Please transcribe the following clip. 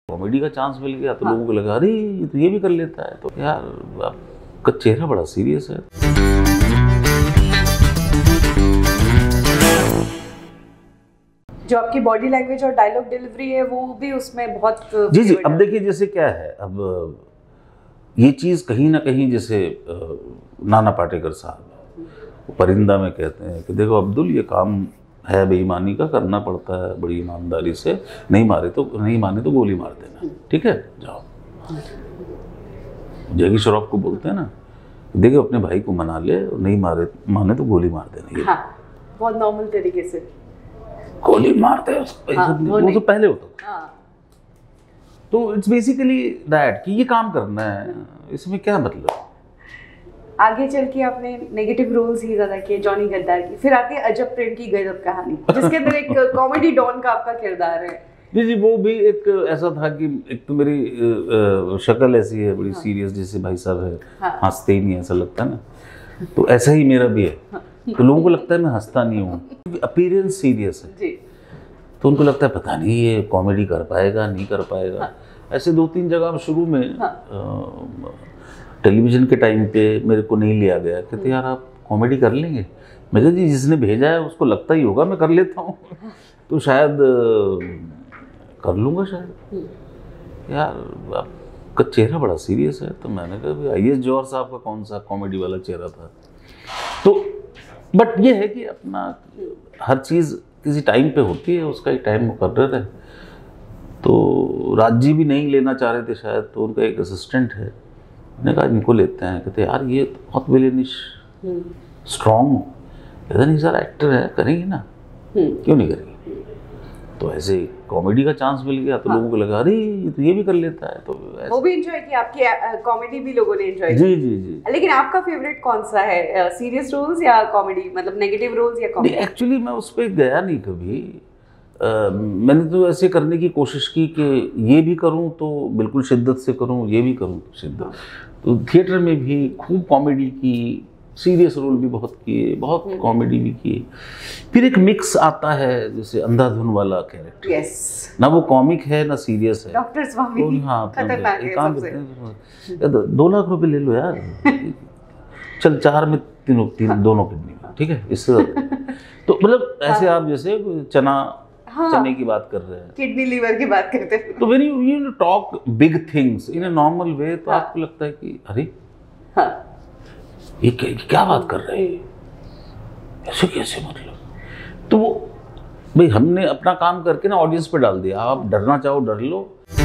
Comedy का chance मिल गया तो लोगों को लगा अरे ये तो ये भी कर लेता है। तो यार आपका चेहरा बड़ा सीरियस है। जो आपकी बॉडी लैंग्वेज और डायलॉग डिलीवरी है वो भी उसमें बहुत जी। अब देखिए जैसे क्या है, अब ये चीज़ कहीं ना कहीं जैसे नाना पाटेकर साहब परिंदा में कहते हैं कि देखो अब्दुल ये काम है बेईमानी का, करना पड़ता है बड़ी ईमानदारी से, नहीं माने तो गोली मार देना, ठीक है जाओ। जैकी श्रॉफ को बोलते हैं ना, देखो अपने भाई को मना ले और नहीं माने तो गोली मार देना। ये बहुत नॉर्मल तरीके से गोली मारते हैं वो तो पहले होता। तो इट्स बेसिकली दैट कि ये काम करना है, इसमें क्या मतलब। आगे चल के आपने नेगेटिव रोल्स ही ज्यादा किए, जॉनी गद्दार की, फिर आती है अजब प्रेम की गजब कहानी जिसके अंदर एक कॉमेडी डॉन का आपका किरदार है। जी वो भी एक ऐसा था कि एक तो मेरी शक्ल ऐसी है बड़ी सीरियस, जैसे भाई साहब है हंसते ही नहीं ऐसा लगता ना, तो ऐसा ही मेरा भी है। तो लोगों को लगता है मैं हंसता नहीं हूँ, अपीयरेंस सीरियस है जी। तो उनको लगता है पता नहीं ये कॉमेडी कर पाएगा नहीं कर पाएगा। ऐसे 2-3 जगह शुरू में टेलीविजन के टाइम पे मेरे को नहीं लिया गया, कहते यार आप कॉमेडी कर लेंगे। मैं कहा जी जिसने भेजा है उसको लगता ही होगा मैं कर लेता हूँ तो शायद कर लूँगा शायद। यार आपका चेहरा बड़ा सीरियस है। तो मैंने कहा भाई IAS जौहर साहब का कौन सा कॉमेडी वाला चेहरा था। तो बट ये है कि अपना हर चीज़ किसी टाइम पे होती है, उसका एक टाइम मुकर्रर है। तो राजी भी नहीं लेना चाह रहे थे शायद, तो उनका एक असिस्टेंट है, मैंने कहा इनको लेते हैं। कहते यार ये तो बहुत विलेनिश स्ट्रॉन्ग, कहते नहीं सर एक्टर है करेंगे ना, क्यों नहीं करेंगे। तो ऐसे कॉमेडी का चांस मिल गया तो लोगों को लगा अरे ये तो ये भी कर लेता है। तो वो भी एंजॉय किया, आपकी कॉमेडी भी लोगों ने एंजॉय की। जी। लेकिन आपका फेवरेट कौन सा है, सीरियस रोल्स या कॉमेडी, मतलब नेगेटिव रोल्स या कॉमेडी? एक्चुअली मैं उस पर गया नहीं कभी। मैंने तो ऐसे करने की कोशिश की कि ये भी करूं तो बिल्कुल शिद्दत से करूं, ये भी करूं तो शिद्दत। तो थिएटर में भी खूब कॉमेडी की, सीरियस रोल भी बहुत किए, बहुत कॉमेडी भी किए। फिर एक मिक्स आता है जैसे अंधाधुन वाला कैरेक्टर। यस। ना वो कॉमिक है ना सीरियस है। डॉक्टर स्वामी हाँ खतरनाक है सबसे। 2 लाख रुपए ले लो यार चल 4 में दोनों किडनी में, ठीक है इससे तो मतलब ऐसे आप जैसे चने की बात कर रहे हैं, किडनी लीवर की बात करते हैं। तो when you talk big things in a normal way, तो आपको लगता है कि अरे ये क्या बात कर रहे हैं, ऐसे कैसे मतलब। तो वो भाई हमने अपना काम करके ना ऑडियंस पे डाल दिया, आप डरना चाहो डर लो।